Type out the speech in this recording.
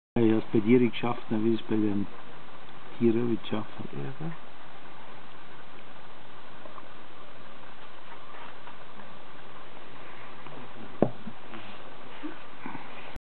Ich habe es bei dir geschafft, dann will ich es bei den Tieren schaffen. Ja,